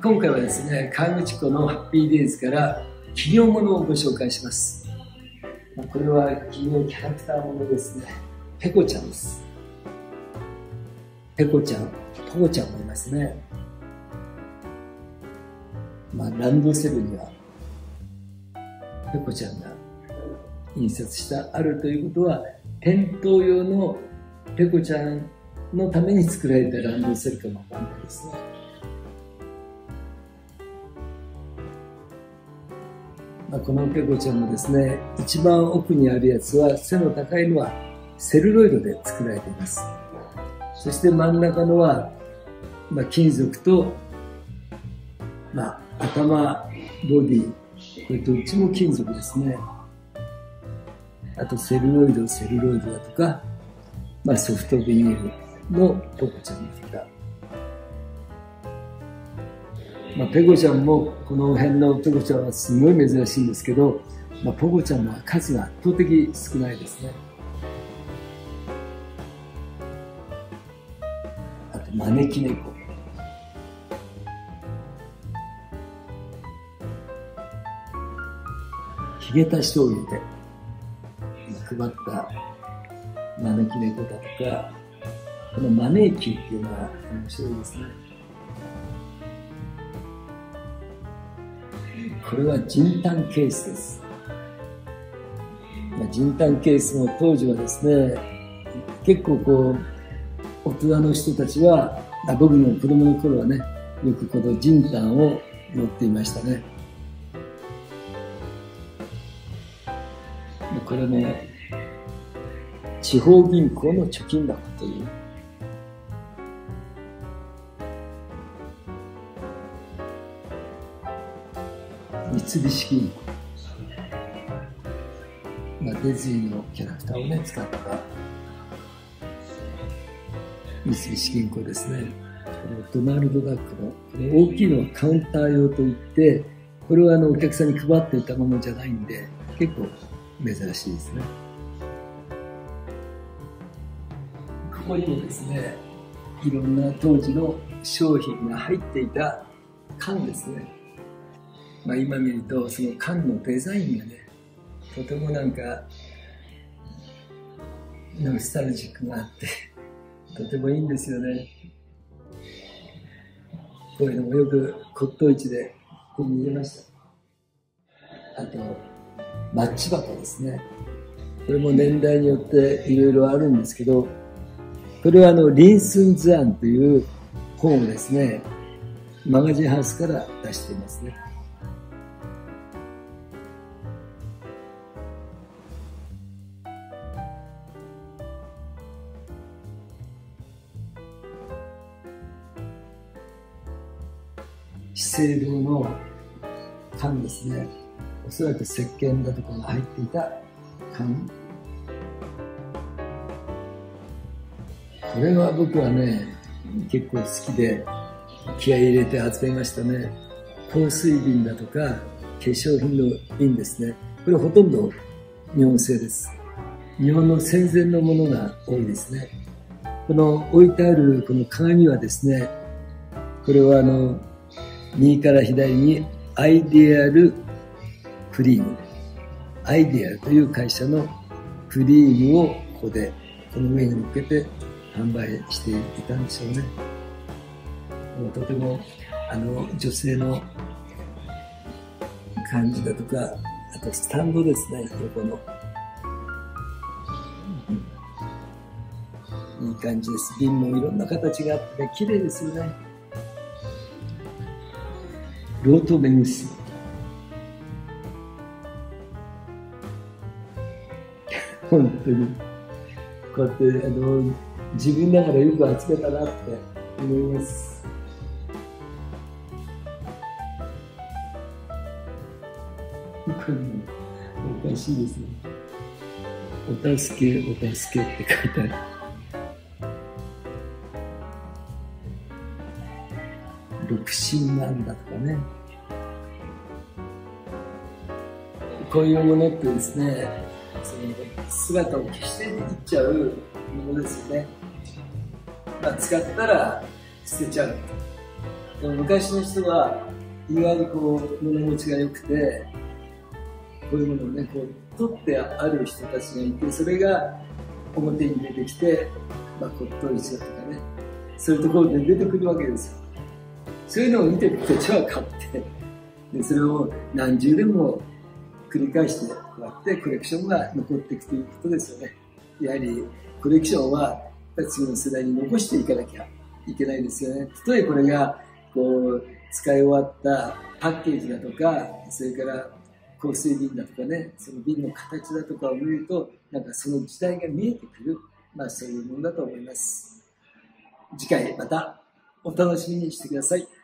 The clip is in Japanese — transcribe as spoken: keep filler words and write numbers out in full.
今回はですね、河口湖のハッピーデイズから企業ものをご紹介します。これは企業キャラクターものですね。ペコちゃんです。ペコちゃん、ポコちゃんもいますね。まあ、ランドセルにはペコちゃんが印刷したあるということは、店頭用のペコちゃんのために作られたランドセルかもわかんないですね。まあ、このペコちゃんもですね、一番奥にあるやつは背の高いのはセルロイドで作られています。そして真ん中のは、まあ、金属と、まあ、頭、ボディ、これどっちも金属ですね。あとセルロイド、セルロイドだとか、まあ、ソフトビニールのペコちゃんですが、まあ、ペコちゃんもこの辺のペコちゃんはすごい珍しいんですけど、まあ、ペコちゃんは数が圧倒的少ないですね。あと招き猫、ヒゲタ醤油で配った招き猫だとか、この招きっていうのは面白いですね。これは人胆ケースです。人胆ケースも当時はですね、結構こう大人の人たちは、僕の子供の頃はね、よくこの人胆を持っていましたね。これも地方銀行の貯金箱という。三菱銀行、まあ、ディズニーのキャラクターをね使った三菱銀行ですね。これドナルドダックのこれ大きいのはカウンター用といって、これはあのお客さんに配っていたものじゃないんで結構珍しいですね。ここにもですね、いろんな当時の商品が入っていた缶ですね。まあ今見るとその缶のデザインがね、とてもなんかノスタルジックがあってとてもいいんですよね。こういうのもよく骨董市で手に入れました。あとマッチ箱ですね。これも年代によっていろいろあるんですけど、これはあのリンスンズアンという本をですね、マガジンハウスから出していますね。資生堂の缶ですね。おそらく石鹸だとかが入っていた缶。これは僕はね、結構好きで気合い入れて集めましたね。香水瓶だとか化粧品の瓶ですね。これほとんど日本製です。日本の戦前のものが多いですね。この置いてあるこの鏡はですね、これはあの右から左にアイデアルクリーム、アイデアルという会社のクリームをここでこの上に乗っけて販売していたんでしょうね。とてもあの女性の感じだとか、あとスタンドですね、横の、うん、いい感じです。瓶もいろんな形があって綺麗ですよね。ロートメグス本当にこうやってあの自分ながらよく集めたなって思います。これもおかしいですね。お助けお助けって書いてある。六神なんだとかね。こういうものってですね、その姿を消していっちゃうものですよね。まあ、使ったら捨てちゃう。 でも昔の人は意外にこう物持ちが良くて、こういうものをね、こう取ってある人たちがいて、それが表に出てきて、まあ、骨董市だとかね、そういうところで出てくるわけですよ。そういうのを見てる人たちは買って、でそれを何十年も繰り返してこうやってコレクションが残っていくということですよね。やはりコレクションは次の世代に残していかなきゃいけないですよね。例えばこれがこう使い終わったパッケージだとか、それから香水瓶だとかね、その瓶の形だとかを見ると、なんかその時代が見えてくる、まあそういうものだと思います。次回またお楽しみにしてください。